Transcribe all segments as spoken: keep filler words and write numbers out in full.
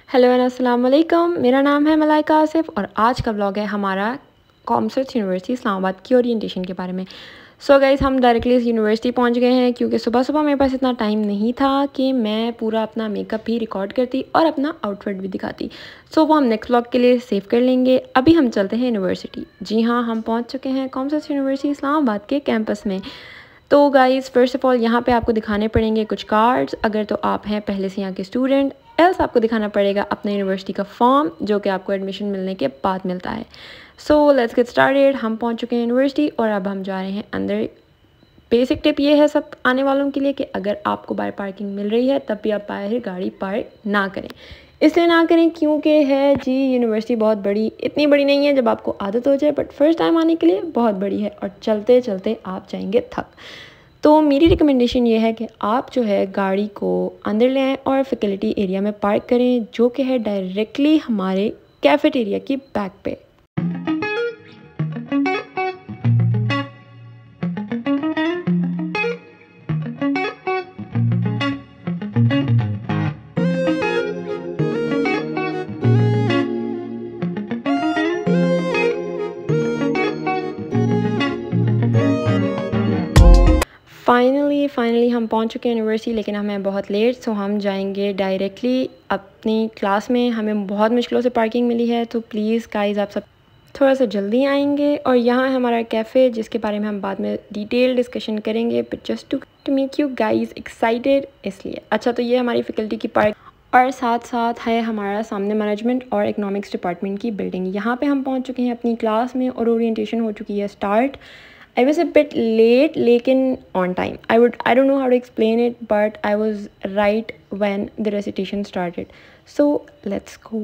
Hello and अस्सलाम वालेकुम। मेरा नाम है मलाइका आसिफ और आज का ब्लॉग है हमारा कॉमर्स यूनिवर्सिटी इस्लामाबाद की ओरिएंटेशन के बारे में। सो so गाइस, हम डायरेक्टली इस यूनिवर्सिटी पहुंच गए हैं क्योंकि सुबह सुबह मेरे पास इतना टाइम नहीं था कि मैं पूरा अपना मेकअप भी रिकॉर्ड करती और अपना आउटफिट भी दिखाती। सो so वो हम नेक्स्ट ब्लॉग के लिए सेव कर लेंगे। अभी हम चलते हैं यूनिवर्सिटी। जी हाँ, हम पहुँच चुके हैं कॉमर्स यूनिवर्सिटी इस्लामाबाद के कैंपस में। तो गाइज़, फ़र्स्ट ऑफ़ ऑल यहाँ पे आपको दिखाने पड़ेंगे कुछ कार्ड्स अगर तो आप हैं पहले से यहाँ के स्टूडेंट, एल्स आपको दिखाना पड़ेगा अपने यूनिवर्सिटी का फॉर्म जो कि आपको एडमिशन मिलने के बाद मिलता है। So let's get started. हम पहुँच चुके हैं यूनिवर्सिटी और अब हम जा रहे हैं अंदर। बेसिक टिप ये है सब आने वालों के लिए कि अगर आपको बाहर पार्किंग मिल रही है तब भी आप बाहर गाड़ी पार्क ना करें। इसलिए ना करें क्योंकि है जी यूनिवर्सिटी बहुत बड़ी, इतनी बड़ी नहीं है जब आपको आदत हो जाए, बट फर्स्ट टाइम आने के लिए बहुत बड़ी है और चलते चलते आप जाएंगे थक। तो मेरी रिकमेंडेशन ये है कि आप जो है गाड़ी को अंदर ले आएँ और फैकल्टी एरिया में पार्क करें जो कि है डायरेक्टली हमारे कैफेटेरिया की बैक पे। फाइनली फाइनली हम पहुंच चुके हैं यूनिवर्सिटी, लेकिन हमें बहुत लेट, सो हम जाएंगे डायरेक्टली अपनी क्लास में। हमें बहुत मुश्किलों से पार्किंग मिली है, तो प्लीज़ गाइस आप सब थोड़ा सा जल्दी आएंगे। और यहाँ है हमारा कैफ़े जिसके बारे में हम बाद में डिटेल डिस्कशन करेंगे, but just to to make you guys excited इसलिए। अच्छा, तो ये हमारी फैकल्टी की पार्क और साथ साथ है हमारा सामने मैनेजमेंट और इकोनॉमिक्स डिपार्टमेंट की बिल्डिंग। यहाँ पे हम पहुँच चुके हैं अपनी क्लास में और ओरिएंटेशन हो चुकी है start. I was a bit late, लेकिन on time. I would I don't know how to explain it, but I was right when the recitation started. So let's go.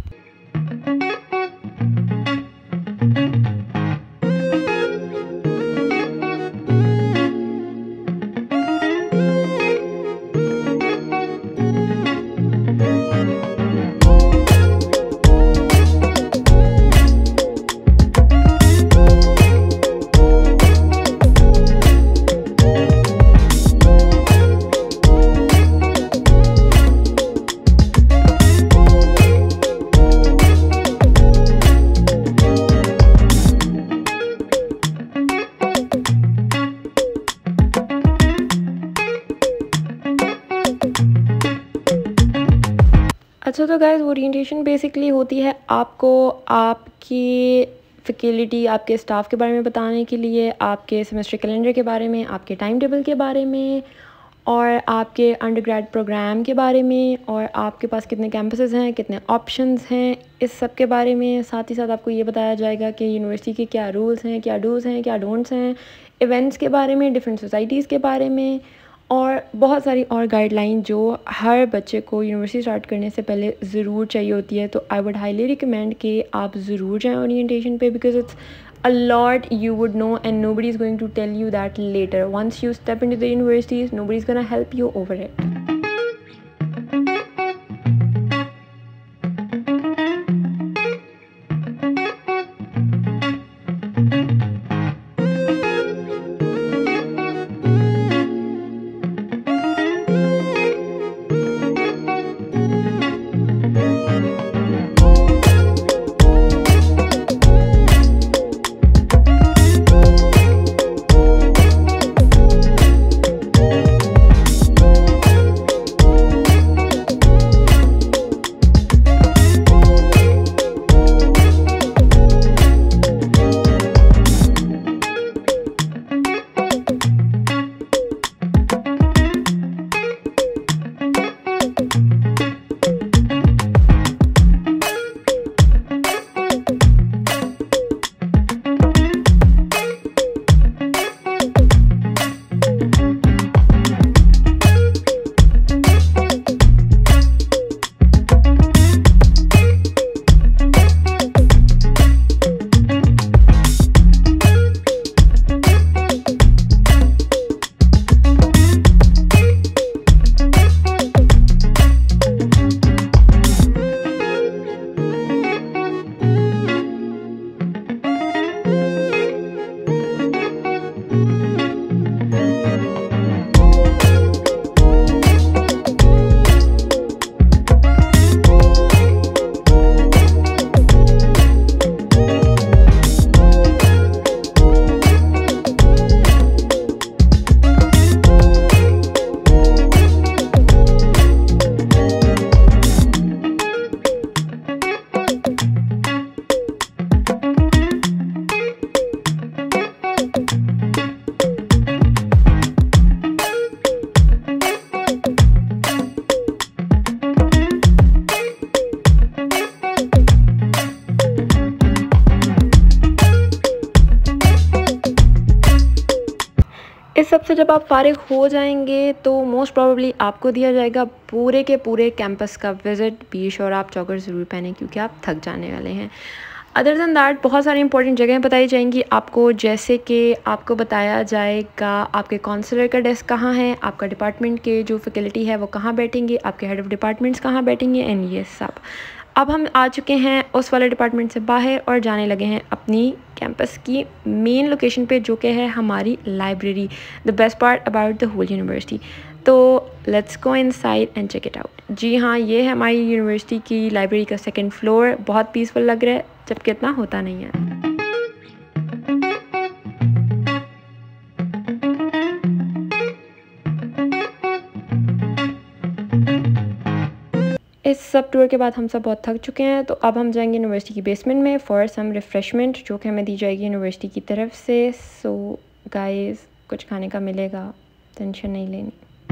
अच्छा, तो गाइस ओरिएंटेशन बेसिकली होती है आपको आपकी faculty, आपके staff के बारे में बताने के लिए, आपके सेमेस्टर कैलेंडर के बारे में, आपके टाइम टेबल के बारे में और आपके अंडरग्रेड प्रोग्राम के बारे में और आपके पास कितने कैंपसेस हैं, कितने ऑप्शंस हैं, इस सब के बारे में। साथ ही साथ आपको ये बताया जाएगा कि यूनिवर्सिटी के क्या रूल्स हैं, क्या डूज़ हैं, क्या डोंट्स हैं, इवेंट्स के बारे में, डिफरेंट सोसाइटीज़ के बारे में और बहुत सारी और गाइडलाइन जो हर बच्चे को यूनिवर्सिटी स्टार्ट करने से पहले ज़रूर चाहिए होती है। तो आई वुड हाईली रिकमेंड कि आप ज़रूर जाएं ओरिएंटेशन पे, because it's a lot you would know and nobody is going to tell you that later. Once you step into the universities, nobody is going to help you over it. सबसे जब आप फारिग हो जाएंगे तो most probably आपको दिया जाएगा पूरे के पूरे कैंपस का विज़िट। बी श्योर आप जॉगर ज़रूर पहने क्योंकि आप थक जाने वाले हैं। अदर दैन दैट बहुत सारी इंपॉर्टेंट जगहें बताई जाएंगी आपको, जैसे कि आपको बताया जाएगा आपके काउंसलर का डेस्क कहाँ है, आपका डिपार्टमेंट के जो फैकल्टी है वो कहाँ बैठेंगे, आपके हेड ऑफ़ डिपार्टमेंट्स कहाँ बैठेंगे एंड ये सब। अब हम आ चुके हैं उस वाले डिपार्टमेंट से बाहर और जाने लगे हैं अपनी कैंपस की मेन लोकेशन पे, जो कि है हमारी library, the best part about the whole university. तो let's go inside and check it out. जी हाँ, ये है हमारी यूनिवर्सिटी की लाइब्रेरी का सेकंड फ्लोर। बहुत पीसफुल लग रहा है जबकि इतना होता नहीं है। इस सब टूर के बाद हम सब बहुत थक चुके हैं, तो अब हम जाएंगे यूनिवर्सिटी की बेसमेंट में फॉर सम रिफ़्रेशमेंट, जो कि हमें दी जाएगी यूनिवर्सिटी की तरफ से। सो गाइस कुछ खाने का मिलेगा, टेंशन नहीं लेनी।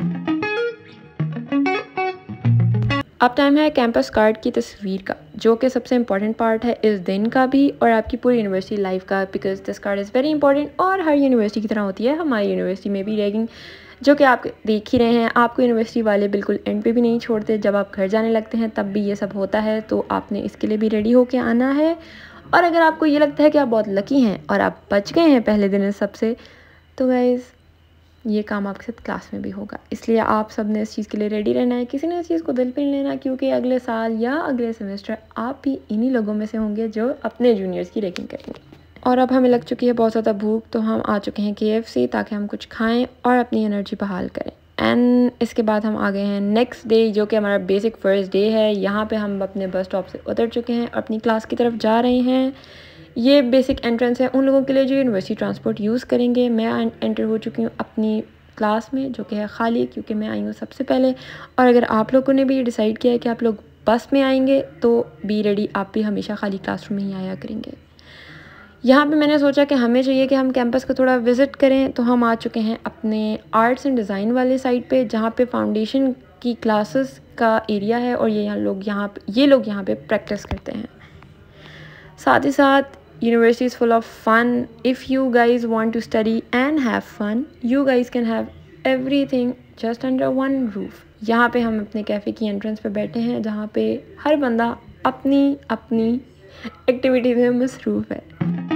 अब टाइम है कैंपस कार्ड की तस्वीर का, जो कि सबसे इम्पॉर्टेंट पार्ट है इस दिन का भी और आपकी पूरी यूनिवर्सिटी लाइफ का, because this card is very important. और हर यूनिवर्सिटी की तरह होती है हमारी यूनिवर्सिटी में भी रैगिंग, जो कि आप देख ही रहे हैं। आपको यूनिवर्सिटी वाले बिल्कुल एंड पे भी नहीं छोड़ते, जब आप घर जाने लगते हैं तब भी ये सब होता है, तो आपने इसके लिए भी रेडी होके आना है। और अगर आपको ये लगता है कि आप बहुत लकी हैं और आप बच गए हैं पहले दिन इस सबसे, तो गाइज़ ये काम आपके साथ क्लास में भी होगा, इसलिए आप सब ने इस चीज़ के लिए रेडी रहना है। किसी ने इस चीज़ को दिल पे नहीं लेना, क्योंकि अगले साल या अगले सेमेस्टर आप भी इन्हीं लोगों में से होंगे जो अपने जूनियर्स की रैगिंग करेंगे। और अब हमें लग चुकी है बहुत ज़्यादा भूख, तो हम आ चुके हैं के एफ सी ताकि हम कुछ खाएं और अपनी एनर्जी बहाल करें। एंड इसके बाद हम आ गए हैं नेक्स्ट डे, जो कि हमारा बेसिक फर्स्ट डे है। यहाँ पे हम अपने बस स्टॉप से उतर चुके हैं, अपनी क्लास की तरफ जा रहे हैं। ये बेसिक एंट्रेंस है उन लोगों के लिए जो यूनिवर्सिटी ट्रांसपोर्ट यूज़ करेंगे। मैं एंटर हो चुकी हूँ अपनी क्लास में, जो कि है खाली, क्योंकि मैं आई हूँ सबसे पहले। और अगर आप लोगों ने भी डिसाइड किया है कि आप लोग बस में आएंगे, तो बी रेडी, आप भी हमेशा खाली क्लासरूम में ही आया करेंगे। यहाँ पे मैंने सोचा कि हमें चाहिए कि हम कैंपस को थोड़ा विज़िट करें, तो हम आ चुके हैं अपने आर्ट्स एंड डिज़ाइन वाले साइड पे, जहाँ पे फाउंडेशन की क्लासेस का एरिया है और ये यहाँ लोग यहाँ पे ये लोग यहाँ पे प्रैक्टिस करते हैं। साथ ही साथ university is full of fun. If you guys want to study and have fun, you guys can have everything just under one roof. यहाँ पे हम अपने कैफ़े की एंट्रेंस पे बैठे हैं, जहाँ पे हर बंदा अपनी अपनी एक्टिविटीज़ में मसरूफ़ है।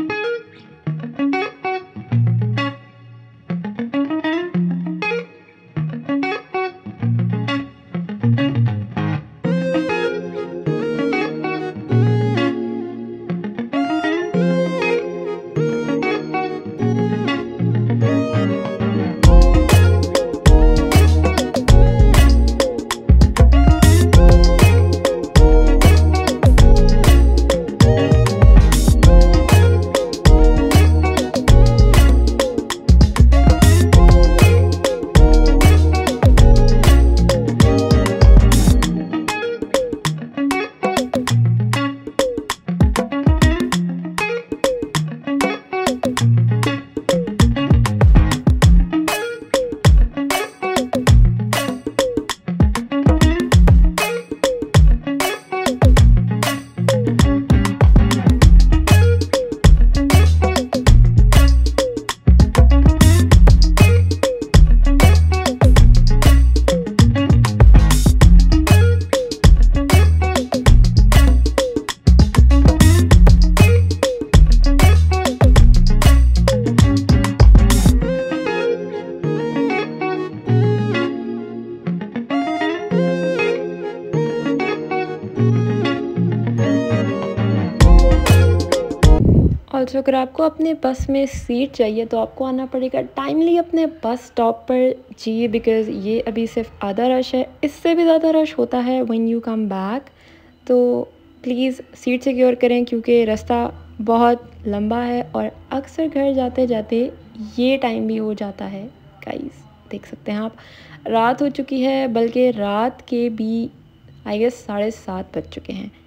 ऑल्सो अगर आपको अपने बस में सीट चाहिए तो आपको आना पड़ेगा टाइमली अपने बस स्टॉप पर जी, बिकॉज़ ये अभी सिर्फ आधा रश है, इससे भी ज़्यादा रश होता है व्हेन यू कम बैक। तो प्लीज़ सीट सिक्योर करें, क्योंकि रास्ता बहुत लंबा है और अक्सर घर जाते जाते ये टाइम भी हो जाता है। गाइस देख सकते हैं आप, रात हो चुकी है, बल्कि रात के भी आई गेस साढ़े सात बज चुके हैं।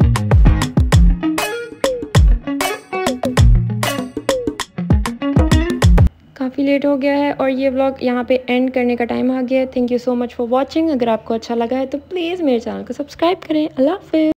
काफ़ी लेट हो गया है और ये व्लॉग यहाँ पे एंड करने का टाइम आ गया है। Thank you so much for watching. अगर आपको अच्छा लगा है तो प्लीज़ मेरे चैनल को सब्सक्राइब करें। अल्लाह हाफ़िज़।